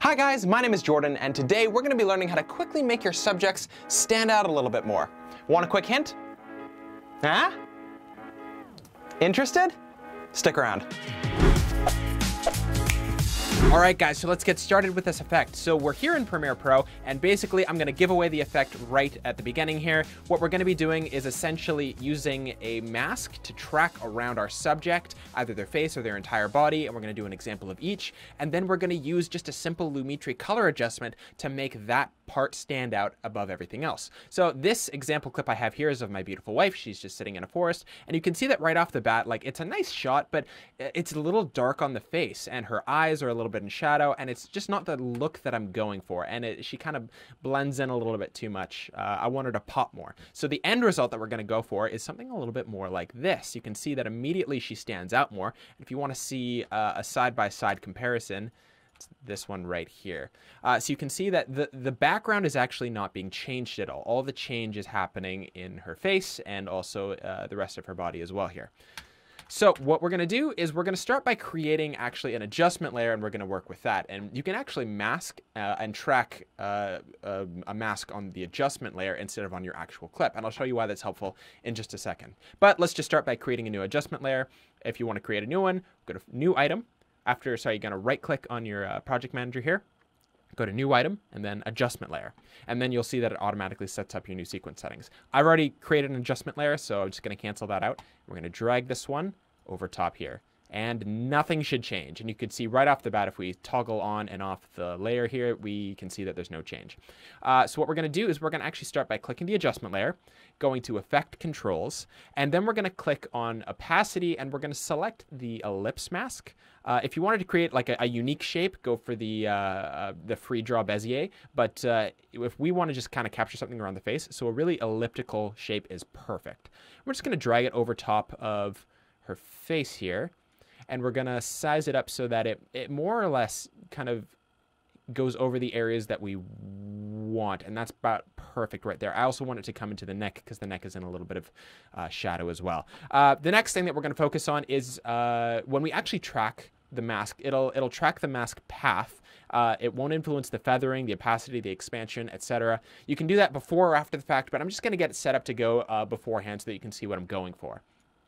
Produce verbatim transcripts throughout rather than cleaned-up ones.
Hi guys, my name is Jordan, and today we're going to be learning how to quickly make your subjects stand out a little bit more. Want a quick hint? Huh? Interested? Stick around. All right guys, so let's get started with this effect. So we're here in Premiere Pro, and basically I'm gonna give away the effect right at the beginning here. What we're gonna be doing is essentially using a mask to track around our subject, either their face or their entire body, and we're gonna do an example of each. And then we're gonna use just a simple Lumetri color adjustment to make that part stand out above everything else. So this example clip I have here is of my beautiful wife. She's just sitting in a forest, and you can see that right off the bat, like it's a nice shot, but it's a little dark on the face, and her eyes are a little bit in shadow, and it's just not the look that I'm going for, and it, she kind of blends in a little bit too much. Uh, I want her to pop more. So the end result that we're going to go for is something a little bit more like this. You can see that immediately she stands out more. If you want to see uh, a side-by-side comparison, it's this one right here. Uh, so you can see that the, the background is actually not being changed at all. All the change is happening in her face and also uh, the rest of her body as well here. So what we're going to do is we're going to start by creating actually an adjustment layer, and we're going to work with that. And you can actually mask uh, and track uh, a, a mask on the adjustment layer instead of on your actual clip. And I'll show you why that's helpful in just a second. But let's just start by creating a new adjustment layer. If you want to create a new one, go to new item. After, sorry, you're going to right click on your uh, project manager here. Go to new item and then adjustment layer. And then you'll see that it automatically sets up your new sequence settings. I've already created an adjustment layer, so I'm just going to cancel that out. We're going to drag this one over top here, and nothing should change. And you can see right off the bat, if we toggle on and off the layer here, we can see that there's no change. Uh, so what we're going to do is we're going to actually start by clicking the adjustment layer, going to effect controls, and then we're going to click on opacity, and we're going to select the ellipse mask. Uh, if you wanted to create like a, a unique shape, go for the uh, uh, the free draw Bezier. But uh, if we want to just kind of capture something around the face, so a really elliptical shape is perfect. We're just going to drag it over top of her face here, and we're going to size it up so that it, it more or less kind of goes over the areas that we want, and that's about perfect right there. I also want it to come into the neck because the neck is in a little bit of uh, shadow as well. Uh, the next thing that we're going to focus on is uh, when we actually track the mask, it'll it'll track the mask path. Uh, it won't influence the feathering, the opacity, the expansion, et cetera. You can do that before or after the fact, but I'm just going to get it set up to go uh, beforehand so that you can see what I'm going for.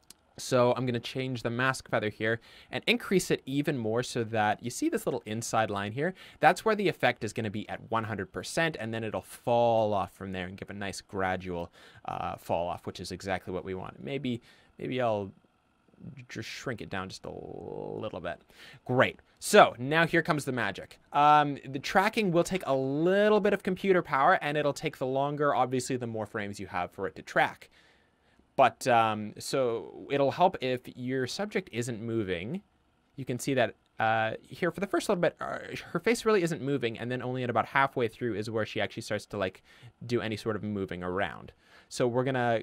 So I'm going to change the mask feather here and increase it even more so that you see this little inside line here. That's where the effect is going to be at one hundred percent, and then it'll fall off from there and give a nice gradual uh, fall off, which is exactly what we want. Maybe, maybe I'll just shrink it down just a little bit. Great. So now here comes the magic. Um, the tracking will take a little bit of computer power, and it'll take the longer, obviously, the more frames you have for it to track. But um, so it'll help if your subject isn't moving. You can see that uh, here for the first little bit, uh, her face really isn't moving, and then only at about halfway through is where she actually starts to like do any sort of moving around. So we're gonna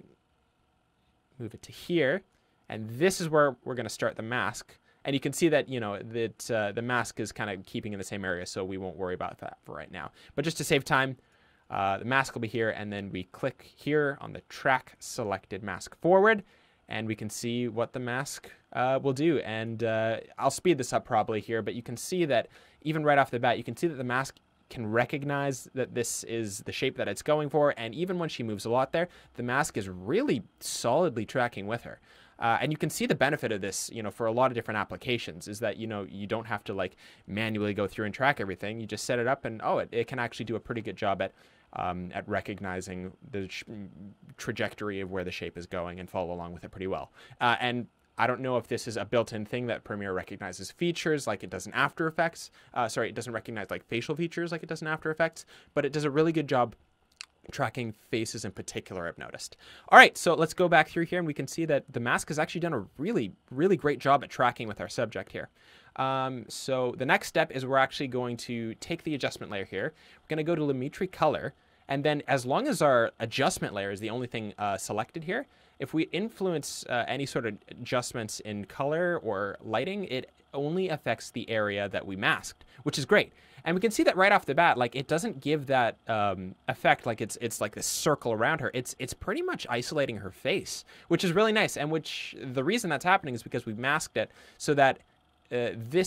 move it to here, and this is where we're gonna start the mask. And you can see that, you know, that uh, the mask is kind of keeping in the same area, so we won't worry about that for right now. But just to save time, Uh, the mask will be here, and then we click here on the track selected mask forward, and we can see what the mask uh, will do. And uh, I'll speed this up probably here, but you can see that even right off the bat, you can see that the mask can recognize that this is the shape that it's going for, and even when she moves a lot there, the mask is really solidly tracking with her. Uh, and you can see the benefit of this, you know, for a lot of different applications is that, you know, you don't have to like manually go through and track everything. You just set it up, and oh, it, it can actually do a pretty good job at um, at recognizing the sh trajectory of where the shape is going and follow along with it pretty well. Uh, and I don't know if this is a built-in thing that Premiere recognizes features like it does in After Effects. Uh, sorry, it doesn't recognize like facial features like it does in After Effects, but it does a really good job tracking faces in particular, I've noticed. All right, so let's go back through here, and we can see that the mask has actually done a really, really great job at tracking with our subject here. Um, so the next step is we're actually going to take the adjustment layer here. We're going to go to Lumetri Color, and then as long as our adjustment layer is the only thing uh, selected here, if we influence uh, any sort of adjustments in color or lighting, it only affects the area that we masked, which is great. And we can see that right off the bat, like it doesn't give that um, effect like it's it's like this circle around her. It's it's pretty much isolating her face, which is really nice. And which the reason that's happening is because we've masked it so that uh, this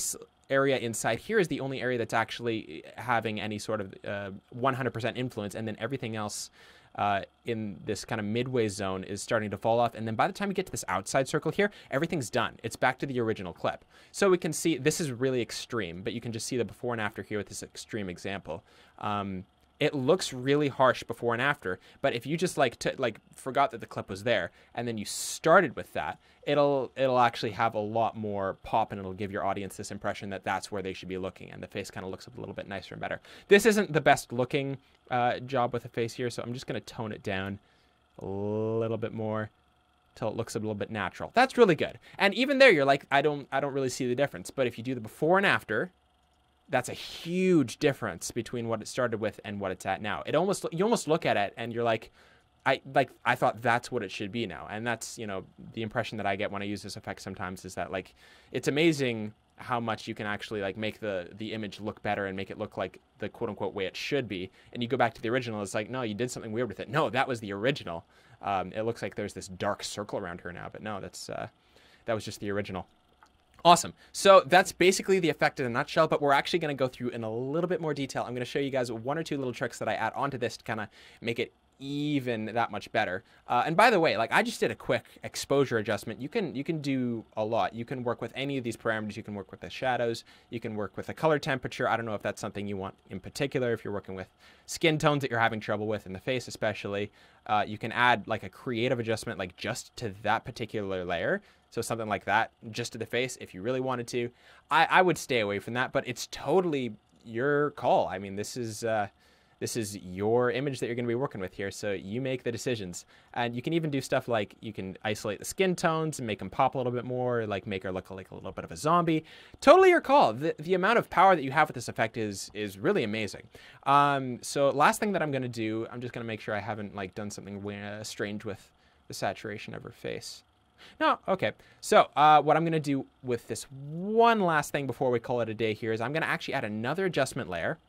area inside here is the only area that's actually having any sort of uh, one hundred percent influence, and then everything else uh, in this kind of midway zone is starting to fall off. And then by the time you get to this outside circle here, everything's done. It's back to the original clip. So we can see this is really extreme, but you can just see the before and after here with this extreme example. Um, It looks really harsh before and after, but if you just like t like forgot that the clip was there and then you started with that, it'll it'll actually have a lot more pop, and it'll give your audience this impression that that's where they should be looking, and the face kind of looks a little bit nicer and better. This isn't the best looking uh, job with the face here, so I'm just going to tone it down a little bit more till it looks a little bit natural. That's really good. And even there, you're like, I don't I don't really see the difference. But if you do the before and after, that's a huge difference between what it started with and what it's at now. It almost, you almost look at it and you're like, I like, I thought that's what it should be now. And that's, you know, the impression that I get when I use this effect sometimes is that, like, it's amazing how much you can actually like make the, the image look better and make it look like the quote unquote way it should be. And you go back to the original, it's like, no, you did something weird with it. No, that was the original. Um, it looks like there's this dark circle around her now, but no, that's, uh, that was just the original. Awesome. So that's basically the effect in a nutshell, but we're actually going to go through in a little bit more detail. I'm going to show you guys one or two little tricks that I add onto this to kind of make it even that much better. Uh, and by the way, like I just did a quick exposure adjustment. You can you can do a lot. You can work with any of these parameters. You can work with the shadows. You can work with the color temperature. I don't know if that's something you want in particular. If you're working with skin tones that you're having trouble with in the face, especially, uh, you can add like a creative adjustment, like just to that particular layer. So something like that, just to the face, if you really wanted to. I, I would stay away from that, but it's totally your call. I mean, this is uh, this is your image that you're going to be working with here, so you make the decisions. And you can even do stuff like you can isolate the skin tones and make them pop a little bit more, like make her look like a little bit of a zombie. Totally your call. The, the amount of power that you have with this effect is is really amazing. Um, so last thing that I'm going to do, I'm just going to make sure I haven't like done something uh, strange with the saturation of her face. No, okay. So uh, what I'm going to do with this one last thing before we call it a day here is I'm going to actually add another adjustment layer.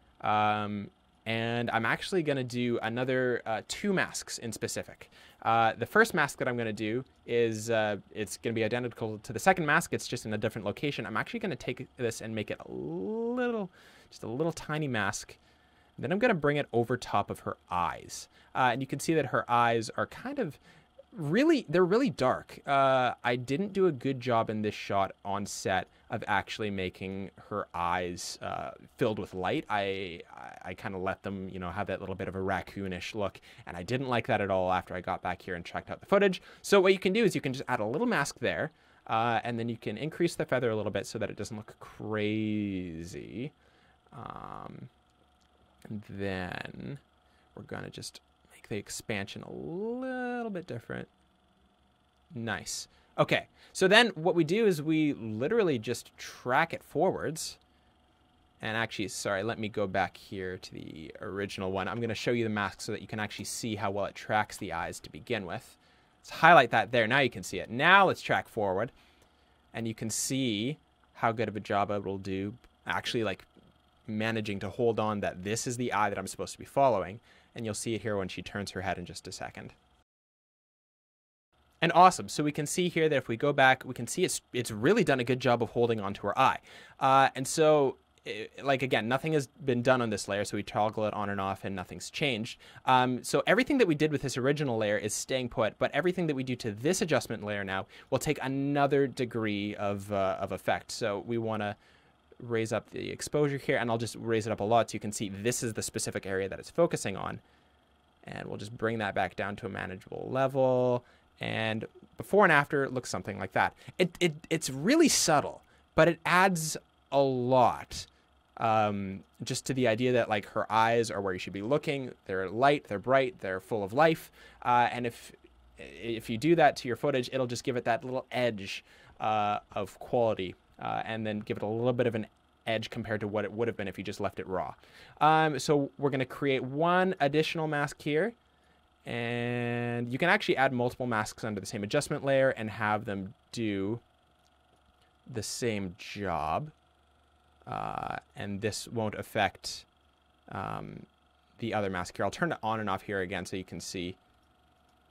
Um, and I'm actually going to do another uh, two masks in specific. Uh, the first mask that I'm going to do is uh, it's going to be identical to the second mask. It's just in a different location. I'm actually going to take this and make it a little, just a little tiny mask. Then I'm going to bring it over top of her eyes. Uh, and you can see that her eyes are kind of really, they're really dark. Uh, I didn't do a good job in this shot on set of actually making her eyes uh, filled with light. I, I, I kind of let them, you know, have that little bit of a raccoonish look, and I didn't like that at all after I got back here and checked out the footage. So what you can do is you can just add a little mask there, uh, and then you can increase the feather a little bit so that it doesn't look crazy. Um, and then we're gonna just the expansion a little bit different. Nice. Okay, so then what we do is we literally just track it forwards. And actually, sorry, let me go back here to the original one. I'm going to show you the mask so that you can actually see how well it tracks the eyes to begin with. Let's highlight that there. Now you can see it. Now let's track forward. And you can see how good of a job it will do actually like managing to hold on that this is the eye that I'm supposed to be following. And you'll see it here when she turns her head in just a second. And awesome. So we can see here that if we go back, we can see it's it's really done a good job of holding onto her eye. Uh, and so, it, like, again, nothing has been done on this layer, so we toggle it on and off and nothing's changed. Um, so everything that we did with this original layer is staying put, but everything that we do to this adjustment layer now will take another degree of, uh, of effect. So we want to raise up the exposure here, and I'll just raise it up a lot so you can see this is the specific area that it's focusing on. And we'll just bring that back down to a manageable level. And before and after, it looks something like that. It, it, it's really subtle, but it adds a lot um, just to the idea that like her eyes are where you should be looking. They're light, they're bright, they're full of life. Uh, and if, if you do that to your footage, it'll just give it that little edge uh, of quality. Uh, and then give it a little bit of an edge compared to what it would have been if you just left it raw. Um, so we're going to create one additional mask here. And you can actually add multiple masks under the same adjustment layer and have them do the same job. Uh, and this won't affect um, the other mask here. I'll turn it on and off here again so you can see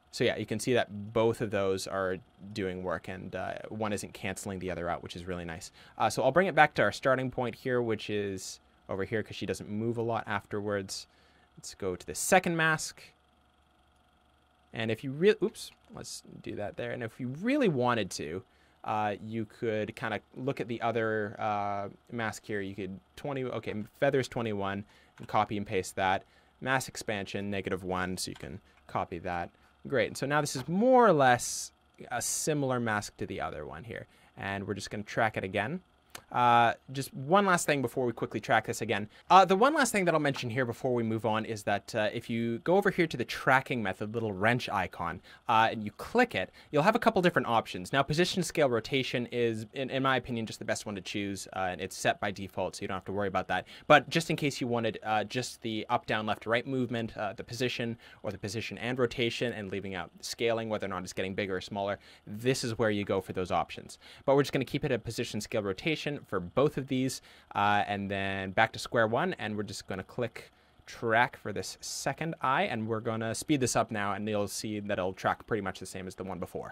So yeah, you can see that both of those are doing work, and uh, one isn't canceling the other out, which is really nice. Uh, so I'll bring it back to our starting point here, which is over here because she doesn't move a lot afterwards. Let's go to the second mask. And if you really, oops, let's do that there. And if you really wanted to, uh, you could kind of look at the other uh, mask here. You could twenty, okay, feathers twenty-one, and copy and paste that. Mass expansion, negative one, so you can copy that. Great. And so now this is more or less a similar mask to the other one here. And we're just going to track it again. Uh, just one last thing before we quickly track this again. Uh, the one last thing that I'll mention here before we move on is that uh, if you go over here to the tracking method, little wrench icon, uh, and you click it, you'll have a couple different options. Now, position, scale, rotation is, in, in my opinion, just the best one to choose. Uh, and it's set by default, so you don't have to worry about that. But just in case you wanted uh, just the up, down, left, right movement, uh, the position, or the position and rotation, and leaving out scaling, whether or not it's getting bigger or smaller, this is where you go for those options. But we're just going to keep it at position, scale, rotation for both of these, uh, and then back to square one, and we're just going to click track for this second eye, and we're going to speed this up now, and you'll see that it'll track pretty much the same as the one before.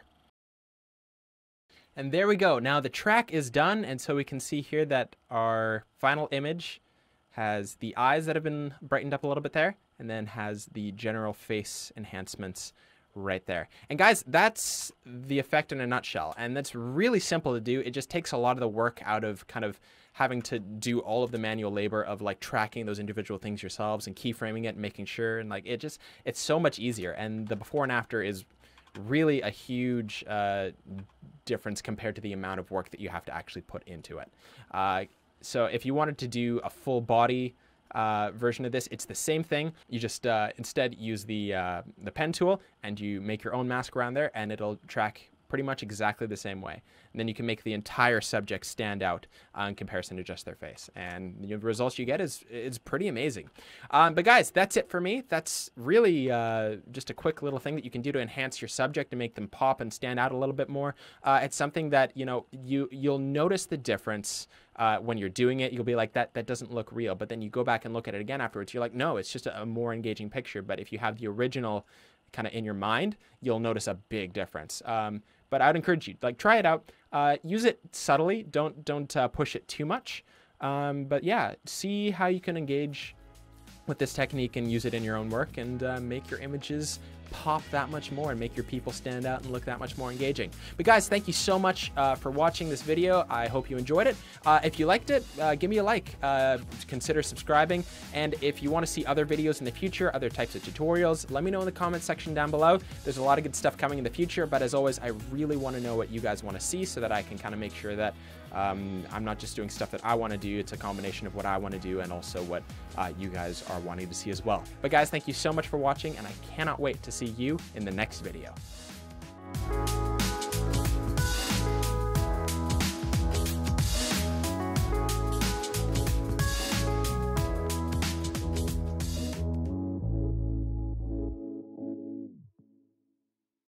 And there we go. Now the track is done, and so we can see here that our final image has the eyes that have been brightened up a little bit there, and then has the general face enhancements right there. And guys, that's the effect in a nutshell, and that's really simple to do. It just takes a lot of the work out of kind of having to do all of the manual labor of like tracking those individual things yourselves and keyframing it and making sure, and like it just, it's so much easier. And the before and after is really a huge uh, difference compared to the amount of work that you have to actually put into it. Uh, so if you wanted to do a full body Uh, version of this, it's the same thing. You just uh, instead use the uh, the pen tool, and you make your own mask around there, and it'll track pretty much exactly the same way. And then you can make the entire subject stand out uh, in comparison to just their face, and you know, the results you get is is pretty amazing. Um, but guys, that's it for me. That's really uh, just a quick little thing that you can do to enhance your subject and make them pop and stand out a little bit more. Uh, it's something that you know you you'll notice the difference. Uh, when you're doing it, you'll be like, that that doesn't look real. But then you go back and look at it again afterwards. You're like, no, it's just a, a more engaging picture. But if you have the original kind of in your mind, you'll notice a big difference. Um, but I would encourage you, like, try it out. Uh, use it subtly. Don't don't uh, push it too much. Um, but yeah, see how you can engage with this technique and use it in your own work, and uh, make your images pop that much more and make your people stand out and look that much more engaging. But guys, thank you so much uh, for watching this video. I hope you enjoyed it. Uh, if you liked it, uh, give me a like, uh, consider subscribing, and if you want to see other videos in the future, other types of tutorials, let me know in the comments section down below. There's a lot of good stuff coming in the future, but as always, I really want to know what you guys want to see so that I can kind of make sure that um, I'm not just doing stuff that I want to do. It's a combination of what I want to do and also what uh, you guys are wanting to see as well. But guys, thank you so much for watching, and I cannot wait to see you in the next video.